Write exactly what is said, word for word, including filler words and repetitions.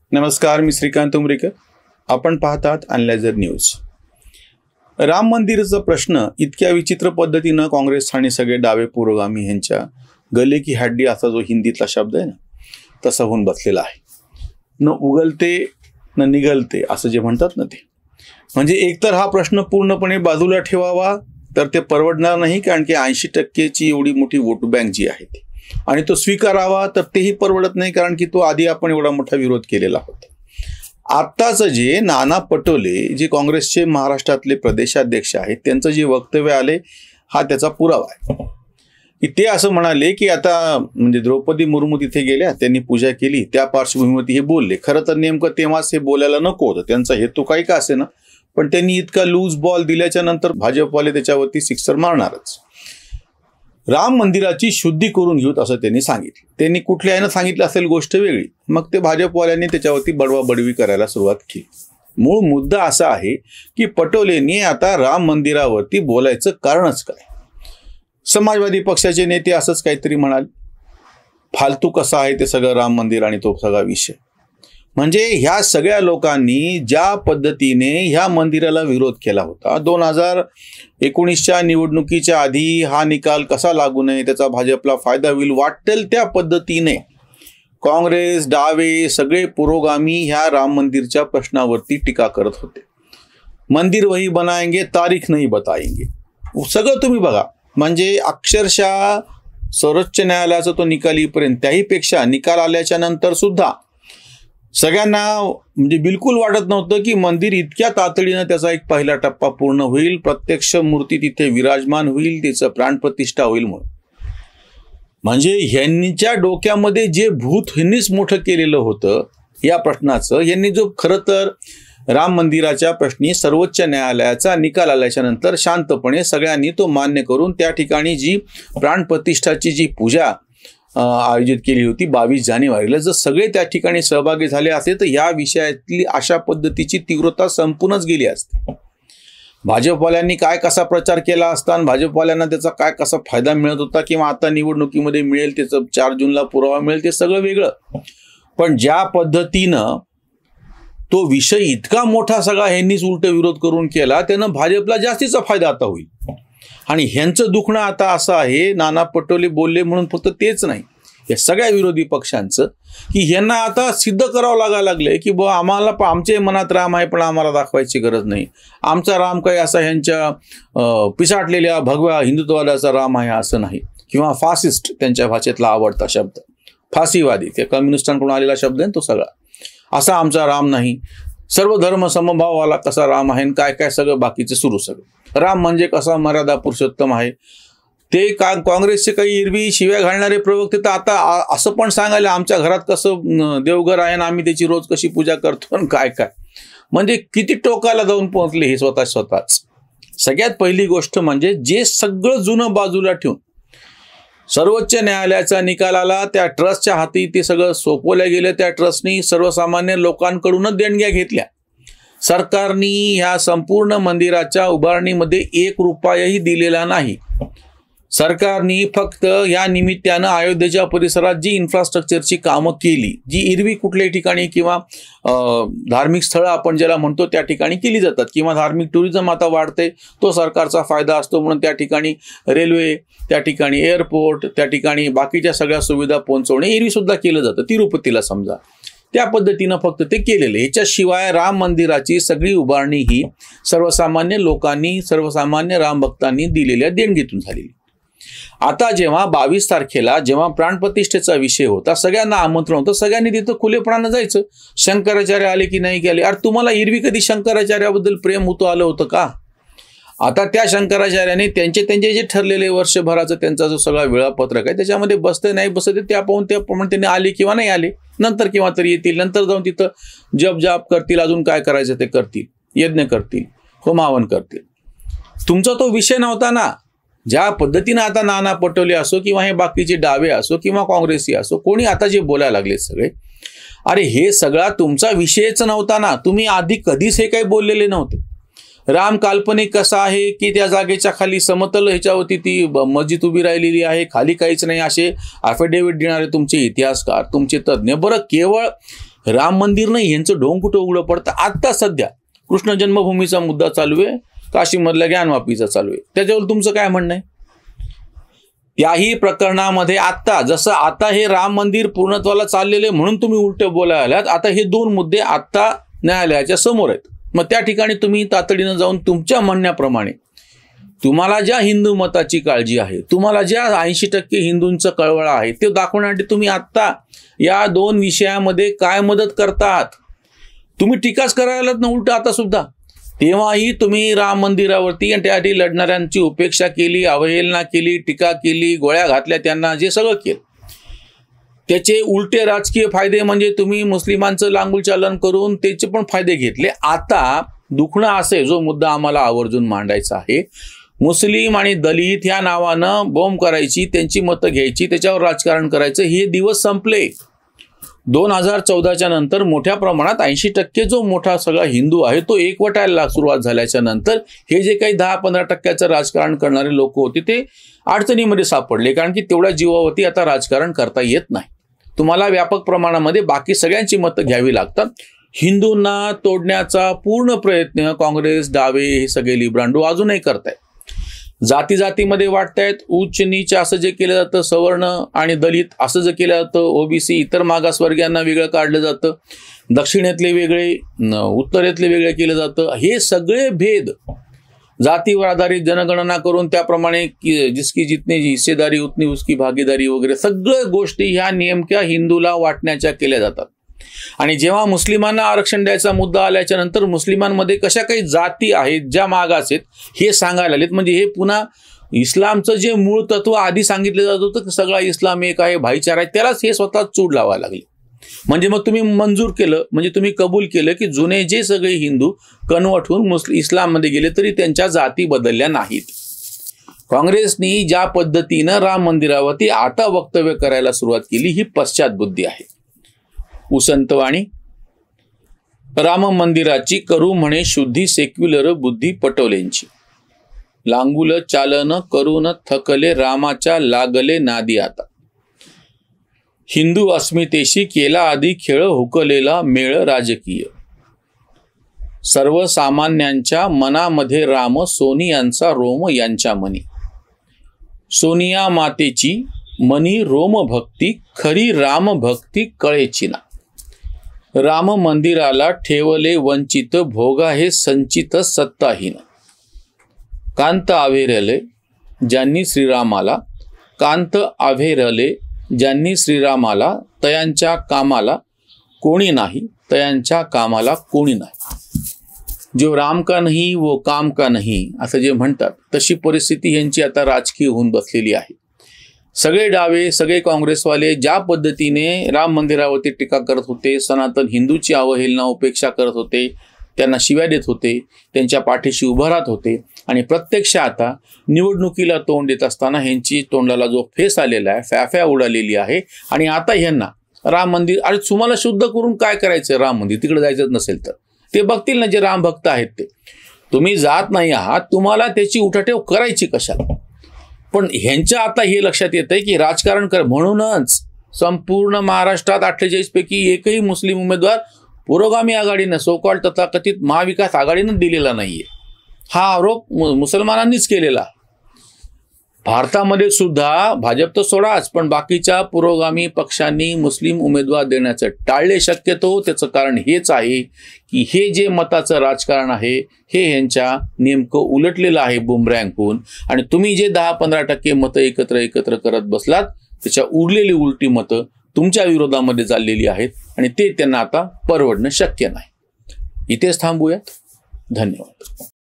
नमस्कार, मी श्रीकांत उमरीकर. आपण पाहतात अनलायझर न्यूज. राम मंदिराचा प्रश्न इतक्या विचित्र पद्धतीनं काँग्रेस आणि सगळे डावे पुरोगामी यांच्या गले की हड्डी असा जो हिंदीतला शब्द आहे ना, तसा होऊन बसलेला आहे. न उगलते न निगलते असं जे म्हणतात ना, ते म्हणजे एकतर हा प्रश्न पूर्णपणे बाजूला ठेवावा तर ते परवडणार नाही, कारण की ऐंशी टक्केची एवढी मोठी वोट बँक जी आहे ती, आणि तो स्वीकारावा तर तेही परवडत नाही, कारण की तो आधी आपण एवढा मोठा विरोध केलेला होता. आत्ताचं जे नाना पटोले जे काँग्रेसचे महाराष्ट्रातले प्रदेशाध्यक्ष आहेत, त्यांचं जे वक्तव्य आले हा त्याचा पुरावा आहे. की ते असं म्हणाले की आता म्हणजे द्रौपदी मुर्मू तिथे गेल्या, त्यांनी पूजा केली, त्या पार्श्वभूमीवरती हे बोलले. खरं तर नेमकं तेव्हाच हे बोलायला नको होतं, त्यांचा हेतू काही का असे ना, पण त्यांनी इतका लूज बॉल दिल्याच्या नंतर भाजपवाले त्याच्यावरती सिक्सर मारणारच. राम मंदिराची शुद्धी करून घेऊत असं त्यांनी सांगितलं. त्यांनी कुठल्या यानं सांगितलं असेल गोष्ट वेगळी, मग ते भाजपवाल्यांनी त्याच्यावरती बडवाबडवी करायला सुरुवात केली. मूळ मुद्दा असा आहे की पटोलेंनी आता राम मंदिरावरती बोलायचं कारणच काय. समाजवादी पक्षाचे नेते असंच काहीतरी म्हणाले, फालतू कसं आहे ते सगळं राम मंदिर आणि तो सगळा विषय. म्हणजे ह्या सगळ्या लोकांनी ज्या पद्धतीने ह्या मंदिराला विरोध केला होता, दोन हजार एकोणीसच्या निवडणुकीच्या आधी हा निकाल कसा लागू नये, त्याचा भाजपला फायदा होईल वाटेल त्या पद्धतीने काँग्रेस, डावे, सगळे पुरोगामी ह्या राम मंदिरच्या प्रश्नावरती टीका करत होते. मंदिर वही बनाएंगे, तारीख नाही बताएंगे, सगळं तुम्ही बघा. म्हणजे अक्षरशः सर्वोच्च न्यायालयाचा तो निकाल येईपर्यंत, त्याहीपेक्षा निकाल आल्याच्या नंतर सुद्धा सगळ्यांना म्हणजे बिलकुल वाटत नव्हतं की मंदिर इतक्या तातडीनं त्याचा एक पहिला टप्पा पूर्ण होईल, प्रत्यक्ष मूर्ती तिथे विराजमान होईल, तिचं प्राणप्रतिष्ठा होईल म्हणून. म्हणजे ह्यांच्या डोक्यामध्ये जे भूत ह्यांनीच मोठं केलेलं होतं या प्रश्नाचं, यांनी जो खरं तर राम मंदिराच्या प्रश्नी सर्वोच्च न्यायालयाचा निकाल आल्याच्या नंतर शांतपणे सगळ्यांनी तो मान्य करून त्या ठिकाणी जी प्राणप्रतिष्ठाची जी पूजा आयोजित केली होती बावीस जानेवारीला, जर सगळे त्या ठिकाणी सहभागी झाले असते तर या विषयातली अशा पद्धतीची तीव्रता संपूनच गेली असते. भाजपवाल्यांनी काय कसा प्रचार केला असता आणि भाजपवाल्यांना त्याचा काय कसा फायदा मिळत होता किंवा आता निवडणुकीमध्ये मिळेल त्याचं चार जूनला पुरावा मिळेल ते सगळं वेगळं. पण ज्या पद्धतीनं तो विषय इतका मोठा सगळा ह्यांनीच उलट विरोध करून केला, त्यानं भाजपला जास्तीचा फायदा आता होईल. आणि ह्यांचं दुखणं आता असं आहे, नाना पटोले बोलले म्हणून फक्त तेच नाही, या सगळ्या विरोधी पक्षांचं, की ह्यांना आता सिद्ध करावं लागायला लागलंय की बुवा आम्हाला आमच्या मनात राम आहे पण आम्हाला दाखवायची गरज नाही. आमचा राम काही असा ह्यांच्या पिसाटलेल्या भगव्या हिंदुत्ववादाचा राम आहे असं नाही, किंवा फासिस्ट त्यांच्या भाषेतला आवडता शब्द, फासीवादी, ते कम्युनिस्टांकडून आलेला शब्द आहे तो सगळा, असा आमचा राम नाही. सर्व धर्म समभाववाला कसा राम आहे, काय काय सगळं बाकीचं सुरू सगळं. राम म्हणजे कसा मर्यादा पुरुषोत्तम आहे. ते का काँग्रेसचे काही एरवी शिव्या घालणारे प्रवक्ते तर आता असं पण सांगायला आमच्या घरात कसं देवघर आहे ना, आम्ही त्याची रोज कशी पूजा करतो आणि काय काय. म्हणजे किती टोकाला जाऊन पोहोचले हे स्वतः स्वतःच. सगळ्यात पहिली गोष्ट म्हणजे जे सगळं जुनं बाजूला ठेवून सर्वोच्च न्यायालयाचा निकाल आला, त्या ट्रस्टच्या हाती ते सगळं सोपवल्या गेलं. त्या ट्रस्टनी सर्वसामान्य लोकांकडूनच देणग्या घेतल्या. सरकारनी ह्या संपूर्ण मंदिराच्या उभारणीमध्ये एक रुपयाही दिलेला नाही. सरकारनी फक्त या निमित्तानं अयोध्येच्या परिसरात जी इन्फ्रास्ट्रक्चरची कामं केली, जी एरवी कुठल्याही ठिकाणी किंवा धार्मिक स्थळं आपण ज्याला म्हणतो त्या ठिकाणी केली जातात, किंवा धार्मिक टुरिझम आता वाढते, तो सरकारचा फायदा असतो म्हणून त्या ठिकाणी रेल्वे, त्या ठिकाणी एअरपोर्ट, त्या ठिकाणी बाकीच्या सगळ्या सुविधा पोहोचवणे एरवी सुद्धा केलं जातं. तिरुपतीला समजा त्या पद्धतीनं फक्त ते केलेलं. ह्याच्याशिवाय राम मंदिराची सगळी उभारणी ही सर्वसामान्य लोकांनी, सर्वसामान्य राम भक्तांनी दिलेल्या देणगीतून झालेली. आता जेव्हा बावीस तारखेला जेव्हा प्राणप्रतिष्ठेचा विषय होता, सगळ्यांना आमंत्रण होतं, सगळ्यांनी तिथं खुलेपणानं जायचं. शंकराचार्य आले की नाही गेले, अरे तुम्हाला एरवी कधी शंकराचार्याबद्दल प्रेम होतं आलं होतं का? आता त्या शंकराचार्याने त्यांचे त्यांचे जे ठरलेले वर्षभराचं त्यांचा जो सगळा वेळापत्रक आहे त्याच्यामध्ये बसते नाही बसते त्या पाहून त्याप्रमाणे त्यांनी आले किंवा नाही आले, नंतर किंवा तरी येतील, नंतर जाऊन तिथं जप जाप करतील, अजून काय करायचं ते करतील, यज्ञ करतील, होमावन करतील. तुमचा तो विषय नव्हता ना. ज्या पद्धतीनं आता नाना पटोले असो किंवा हे बाकीचे डावे असो किंवा काँग्रेसी असो, कोणी आता जे बोलायला लागले सगळे, अरे हे सगळा तुमचा विषयच नव्हता ना. तुम्ही आधी कधीच हे काही बोललेले नव्हते. राम काल्पनिक कसा आहे की त्या जागेच्या खाली समतल ह्याच्यावरती ती मस्जिद उभी राहिलेली आहे, खाली काहीच नाही, असे ॲफिडेव्हिट देणारे तुमचे इतिहासकार, तुमचे तज्ज्ञ. बरं, केवळ राम मंदिर नाही, यांचं ढोंग कुठं उघडं पडतं. आत्ता सध्या कृष्ण जन्मभूमीचा मुद्दा चालू आहे, काशीमधल्या ज्ञानवापीचा चालू आहे. त्याच्यावर तुमचं काय म्हणणं आहे? याही प्रकरणामध्ये आत्ता जसं आता हे राम मंदिर पूर्णत्वाला चाललेले म्हणून तुम्ही उलटे बोलायला आलात, आता हे दोन मुद्दे आत्ता न्यायालयाच्या समोर आहेत. मग त्या ठिकाणी तुम्ही तातडीनं जाऊन तुमच्या म्हणण्याप्रमाणे तुम्हाला ज्या हिंदू मताची काळजी आहे, तुम्हाला ज्या ऐंशी टक्के हिंदूंचं कळवळा आहे, ते दाखवण्यासाठी तुम्ही आत्ता या दोन विषयामध्ये काय मदत करतात? तुम्ही टीकाच करायलाच ना उलट आता सुद्धा. तेव्हाही तुम्ही राम मंदिरावरती आणि त्यासाठी लढणाऱ्यांची उपेक्षा केली, अवहेलना केली, टीका केली, गोळ्या घातल्या त्यांना, जे सगळं केलं. त्याचे उलटे राजकीय फायदे म्हणजे तुम्ही मुस्लिमांचं लांगुल चालन करून त्याचे पण फायदे घेतले. आता दुखणं असे, जो मुद्दा आम्हाला आवर्जून मांडायचा आहे, मुस्लिम आणि दलित ह्या नावानं बॉम्ब करायची, त्यांची मतं घ्यायची, त्याच्यावर राजकारण करायचं, हे दिवस संपले. दोन हजार चौदाच्या नंतर मोठ्या प्रमाणात ऐंशी टक्के जो मोठा सगळा हिंदू आहे तो एकवटायला सुरुवात झाल्याच्या नंतर हे जे काही दहा पंधरा टक्क्याचं राजकारण करणारे लोक होते ते अडचणीमध्ये सापडले, कारण की तेवढ्या जीवावरती आता राजकारण करता येत नाही. तुम्हाला व्यापक प्रमाणामध्ये बाकी सगळ्यांची मतं घ्यावी लागतात. हिंदूंना तोडण्याचा पूर्ण प्रयत्न काँग्रेस, डावे, हे सगळे लिब्रांडो अजूनही करतायत. जाती जातीमध्ये वाटतायत, उच्च नीच असं जे केलं जातं, सवर्ण आणि दलित असं जे केलं जातं, ओबीसी इतर मागासवर्गीयांना वेगळं काढलं जातं, दक्षिणेतले वेगळे, उत्तरेतले वेगळे केलं जातं. हे सगळे भेद जातीवर आधारित जनगणना करून त्याप्रमाणे जिसकी जितनी हिस्सेदारी उतनी उसकी भागीदारी वगैरे सगळ्या गोष्टी ह्या नेमक्या हिंदूला वाटण्याच्या केल्या जातात. आणि जेव्हा मुस्लिमांना आरक्षण द्यायचा मुद्दा आल्याच्या नंतर मुस्लिमांमध्ये कशा काही जाती आहेत ज्या मागास आहेत हे सांगायला आलेत. म्हणजे हे पुन्हा इस्लामचं जे मूळ तत्व आधी सांगितलं जात होतं की सगळा इस्लाम एक आहे, भाईचारा आहे, त्यालाच हे स्वतः चूड लावायला लागले. म्हणजे मग तुम्ही मंजूर केलं, म्हणजे तुम्ही कबूल केलं की जुने जे सगळे हिंदू कन्वर्ट होऊन मुस्लिम इस्लाममध्ये गेले तरी त्यांच्या जाती बदलल्या नाहीत. काँग्रेसनी ज्या पद्धतीनं राम मंदिरावरती आता वक्तव्य करायला सुरुवात केली ही पश्चात बुद्धी आहे. उसंतवाणी, राम मंदिराची करू म्हणे शुद्धी सेक्युलर बुद्धी पटोलेंची. लांगुल चालन करून थकले रामाच्या लागले नादी आता. हिंदू अस्मितेशी केला आधी खेळ हुकलेला मेळ राजकीय. सर्वसामान्यांच्या मनामध्ये राम सोनियांचा रोम यांच्या मनी. सोनिया मातेची मनी रोम भक्ती खरी राम भक्ती कळेची ना. राम मंदिराला ठेवले वंचित भोगा हे संचित सत्ताहीन. कांत आवेरले ज्यांनी श्रीरामाला, कांत आवेरले ज्यांनी श्रीरामाला, तयांच्या कामाला कोणी नाही, तयांच्या कामाला कोणी नाही. जो राम का नाही वो काम का नाही असं जे म्हणतात तशी परिस्थिती यांची आता राजकीय होऊन बसलेली आहे. सगळे डावे, सगळे काँग्रेसवाले ज्या पद्धतीने राम मंदिरावरती टीका करत होते, सनातन हिंदूची अवहेलना उपेक्षा करत होते, त्यांना शिव्या देत होते, त्यांच्या पाठीशी उभं राहत होते, आणि प्रत्यक्ष आता निवडणुकीला तोंड देत असताना ह्यांची तोंडाला जो फेस आलेला आहे, फॅफ्या उडालेली आहे. आणि आता ह्यांना राम मंदिर, अरे तुम्हाला शुद्ध करून काय करायचं? राम मंदिर तिकडे जायचं नसेल तर ते बघतील ना, जे राम भक्त आहेत ते. तुम्ही जात नाही आहात, तुम्हाला त्याची उठाठेव करायची कशाला? पण ह्यांच्या आता हे लक्षात येत आहे की राजकारण कर, म्हणूनच संपूर्ण महाराष्ट्रात अठ्ठेचाळीस पैकी एकही मुस्लिम उमेदवार पुरोगामी आघाडीनं, सोकॉल तथाकथित महाविकास आघाडीनं दिलेला नाहीये. हा आरोप मुसलमानांनीच केलेला. भारतामध्ये सुद्धा भाजप तर सोडाच, पण बाकीच्या पुरोगामी पक्षांनी मुस्लिम उमेदवार देण्याचं टाळले शक्यतो. त्याचं कारण हेच आहे की हे जे मताचं राजकारण आहे हे यांच्या नेमकं उलटलेलं आहे बुमरँग होऊन. आणि तुम्ही जे दहा पंधरा टक्के मतं एकत्र एकत्र करत बसलात त्याच्या उरलेली उलटी मतं तुमच्या विरोधामध्ये चाललेली आहेत आणि ते त्यांना आता परवडणं शक्य नाही. इथेच थांबूयात. धन्यवाद.